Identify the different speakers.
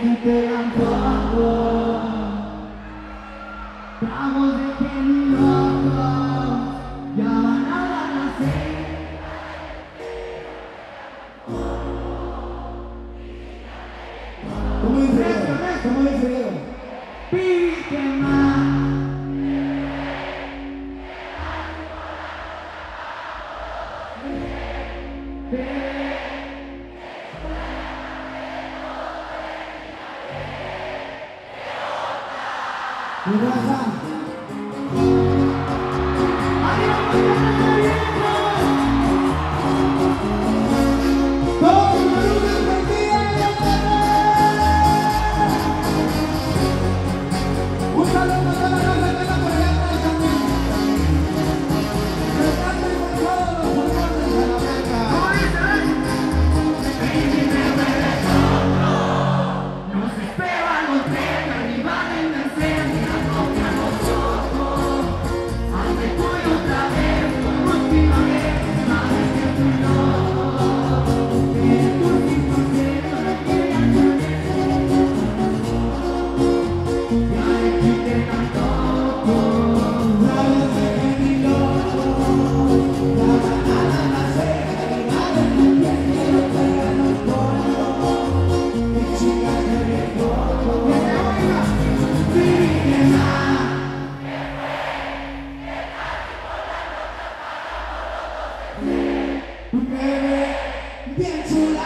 Speaker 1: aquí te dan todo. Tragos de genio locos, ya van a nacer.
Speaker 2: ¿Cómo dice Diego? ¿Cómo dice Diego?
Speaker 1: Pique más.
Speaker 2: Mi raza. Todos los lunes del día de la tarde. Un saludo a toda la raza que anda por allá atrás también. Cantando y con todos los pulmones a la verga.
Speaker 1: Nos esperan los tres arriba del incendio, tocan los ojos. Hazme tuyo otra vez, por última vez, sabes que tú no. Eres tu 100% de que ya y aquí te dan todo.
Speaker 2: Tragos de genio loco, ya van a nacer. Arriba de tu piel quiero pegar los polvos. Mi chica que me toco.
Speaker 1: Pique más.
Speaker 2: Bebé, bien chula.